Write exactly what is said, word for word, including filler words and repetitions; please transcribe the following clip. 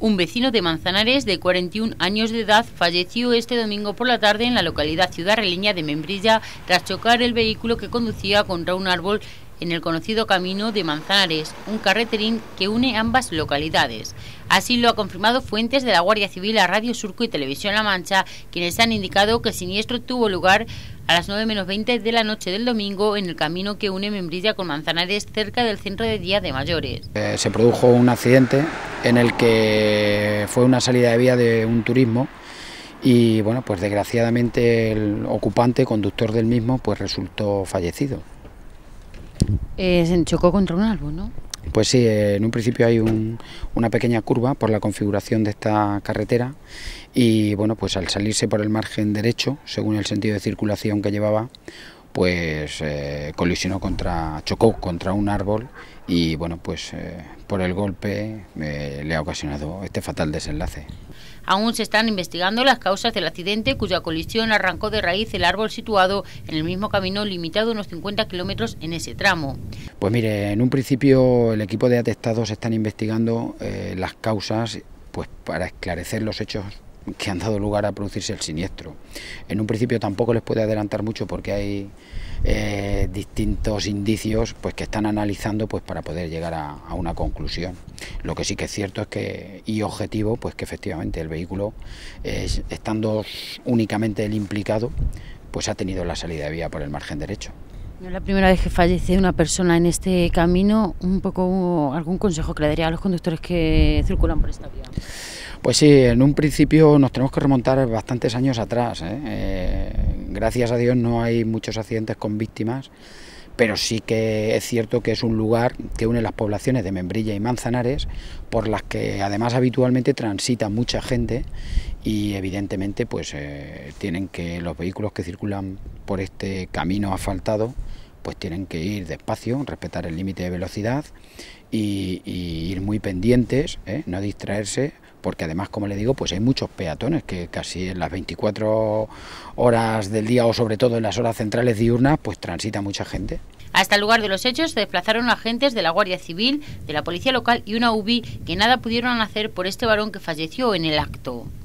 Un vecino de Manzanares de cuarenta y un años de edad falleció este domingo por la tarde en la localidad ciudadreña de Membrilla tras chocar el vehículo que conducía contra un árbol en el conocido camino de Manzanares, un carreterín que une ambas localidades. Así lo ha confirmado fuentes de la Guardia Civil a Radio Surco y Televisión La Mancha, quienes han indicado que el siniestro tuvo lugar a las nueve menos veinte de la noche del domingo en el camino que une Membrilla con Manzanares, cerca del centro de día de mayores. Eh, se produjo un accidente en el que fue una salida de vía de un turismo y bueno, pues desgraciadamente el ocupante, conductor del mismo, pues resultó fallecido. Eh, se chocó contra un árbol, ¿no? Pues sí, en un principio hay un, una pequeña curva por la configuración de esta carretera y bueno, pues al salirse por el margen derecho, según el sentido de circulación que llevaba, pues eh, colisionó contra, chocó contra un árbol y bueno, pues eh, por el golpe eh, le ha ocasionado este fatal desenlace. Aún se están investigando las causas del accidente, cuya colisión arrancó de raíz el árbol situado en el mismo camino limitado a unos cincuenta kilómetros en ese tramo. Pues mire, en un principio el equipo de atestados están investigando eh, las causas pues para esclarecer los hechos que han dado lugar a producirse el siniestro. En un principio tampoco les puede adelantar mucho porque hay eh, distintos indicios pues que están analizando pues para poder llegar a, a una conclusión. Lo que sí que es cierto es que y objetivo pues que efectivamente el vehículo eh, estando únicamente el implicado pues ha tenido la salida de vía por el margen derecho. No es la primera vez que fallece una persona en este camino. Un poco algún consejo que le daría a los conductores que circulan por esta vía. Pues sí, en un principio nos tenemos que remontar bastantes años atrás, ¿eh? Eh, gracias a Dios no hay muchos accidentes con víctimas, pero sí que es cierto que es un lugar que une las poblaciones de Membrilla y Manzanares, por las que además habitualmente transita mucha gente y evidentemente pues eh, tienen que los vehículos que circulan por este camino asfaltado pues tienen que ir despacio, respetar el límite de velocidad y, y ir muy pendientes, ¿eh? No distraerse, porque además, como le digo, pues hay muchos peatones que casi en las veinticuatro horas del día o sobre todo en las horas centrales diurnas pues transita mucha gente. Hasta el lugar de los hechos se desplazaron agentes de la Guardia Civil, de la Policía Local y una U B I que nada pudieron hacer por este varón que falleció en el acto.